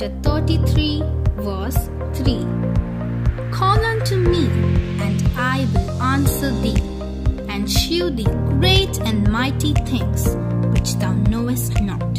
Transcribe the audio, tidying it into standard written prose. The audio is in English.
chapter 33, verse 3. Call unto me, and I will answer thee, and shew thee great and mighty things which thou knowest not.